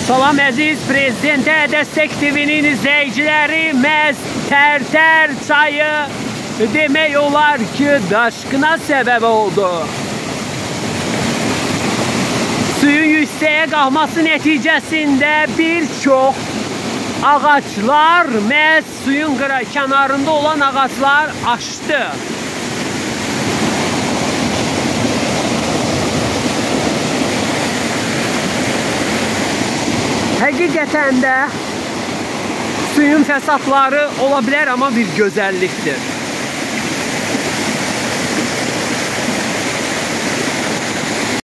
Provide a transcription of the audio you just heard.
Salam əziz Prezidentə Dəstək TV'nin izləyiciləri, məhz Tərtər çayı demək olar ki, daşqına səbəb oldu. Suyun yüksəyə qalxması nəticəsində bir çox ağaçlar, məhz suyun kənarında olan ağaçlar aşdı. Həqiqətən də suyun fəsadları ola bilər, amma bir gözəllikdir.